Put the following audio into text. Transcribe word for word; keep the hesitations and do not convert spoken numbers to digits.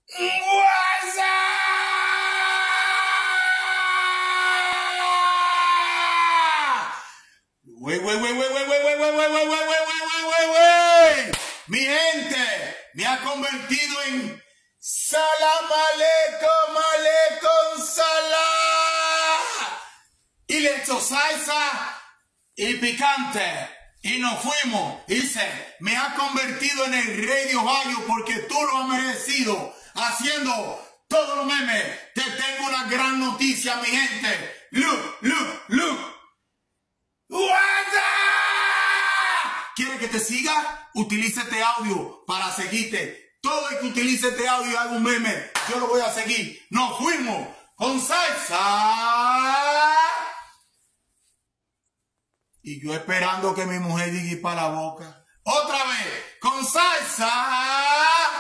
Wey, wey, wey, wey, wey, wey, wey, wey, wey, wey, wey, wey, wey, wey, wey. Mi gente, me ha convertido en salam aleikum, aleikum salam. Y le echo salsa y picante. Y nos fuimos. Dice, me ha convertido en el rey de Ohio porque tú lo has merecido. Haciendo todos los memes. Te tengo una gran noticia, mi gente. Look, look, look. ¿Quieres que te siga? Utiliza este audio para seguirte. Todo el que utilice este audio y haga un meme, yo lo voy a seguir. Nos fuimos con salsa. Y yo esperando que mi mujer diga para la boca. Otra vez, con salsa.